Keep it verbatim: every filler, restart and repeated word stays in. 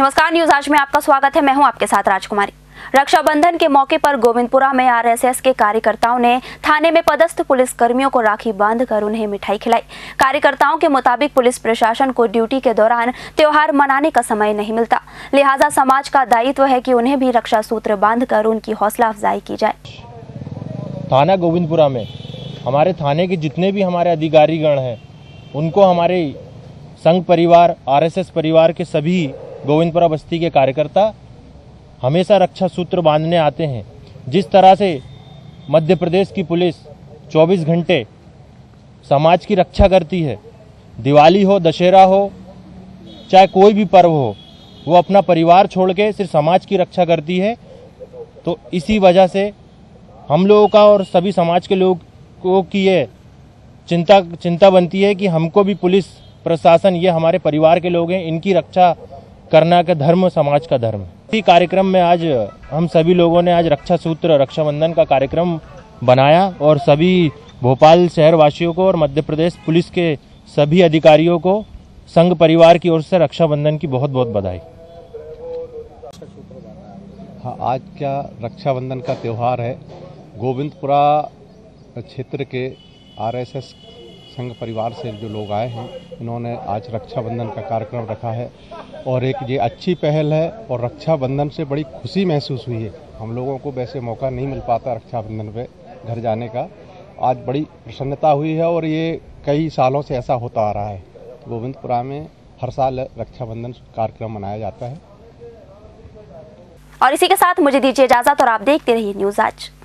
नमस्कार, न्यूज आज में आपका स्वागत है। मैं हूं आपके साथ राजकुमारी। रक्षाबंधन के मौके पर गोविंदपुरा में आरएसएस के कार्यकर्ताओं ने थाने में पदस्थ पुलिस कर्मियों को राखी बांधकर उन्हें मिठाई खिलाई। कार्यकर्ताओं के मुताबिक पुलिस प्रशासन को ड्यूटी के दौरान त्योहार मनाने का समय नहीं मिलता, लिहाजा समाज का दायित्व है कि उन्हें भी रक्षा सूत्र बांधकर उनकी हौसला अफजाई की जाए। थाना गोविंदपुरा में हमारे थाने के जितने भी हमारे अधिकारीगण हैं, उनको हमारे संघ परिवार, आरएसएस परिवार के सभी गोविंदपुरा बस्ती के कार्यकर्ता हमेशा रक्षा सूत्र बांधने आते हैं। जिस तरह से मध्य प्रदेश की पुलिस चौबीस घंटे समाज की रक्षा करती है, दिवाली हो, दशहरा हो, चाहे कोई भी पर्व हो, वो अपना परिवार छोड़ के सिर्फ समाज की रक्षा करती है। तो इसी वजह से हम लोगों का और सभी समाज के लोगों की ये चिंता चिंता बनती है कि हमको भी पुलिस प्रशासन, ये हमारे परिवार के लोग हैं, इनकी रक्षा करना का धर्म समाज का धर्म है। इसी कार्यक्रम में आज हम सभी लोगों ने आज रक्षा सूत्र रक्षाबंधन का कार्यक्रम बनाया और सभी भोपाल शहर वासियों को और मध्य प्रदेश पुलिस के सभी अधिकारियों को संघ परिवार की ओर से रक्षाबंधन की बहुत बहुत बधाई। हाँ, आज क्या रक्षाबंधन का त्यौहार है। गोविंदपुरा क्षेत्र के आरएसएस संघ परिवार से जो लोग आए हैं, इन्होंने आज रक्षाबंधन का कार्यक्रम रखा है और एक ये अच्छी पहल है और रक्षाबंधन से बड़ी खुशी महसूस हुई है। हम लोगों को वैसे मौका नहीं मिल पाता रक्षाबंधन पे घर जाने का, आज बड़ी प्रसन्नता हुई है और ये कई सालों से ऐसा होता आ रहा है। गोविंदपुरा में हर साल रक्षाबंधन कार्यक्रम मनाया जाता है। और इसी के साथ मुझे दीजिए इजाजत और आप देखते रहिए न्यूज आज।